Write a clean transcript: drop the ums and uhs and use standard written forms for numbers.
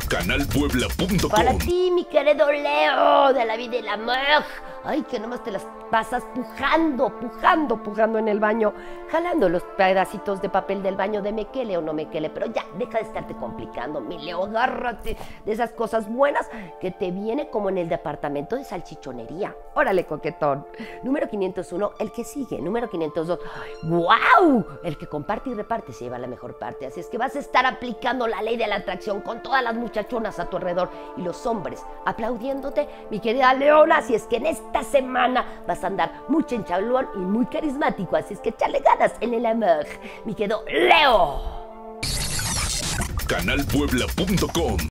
canalpuebla.com. Para ti, mi querido Leo, de la vida y la amor. Ay, que nomás te las pasas pujando en el baño, jalando los pedacitos de papel del baño de me quele o no me quele. Pero ya, deja de estarte complicando, mi Leo, agárrate de esas cosas buenas que te viene como en el departamento de salchichonería. Órale, coquetón. Número 501, el que sigue. Número 502, ¡wow! El que comparte y reparte se lleva la mejor parte. Así es que vas a estar aplicando la ley de la atracción con todas las muchachonas a tu alrededor y los hombres aplaudiéndote, mi querida Leona. Así es que en esta semana vas a andar muy chenchablón y muy carismático. Así es que échale ganas en el amor, mi querido Leo. canalpuebla.com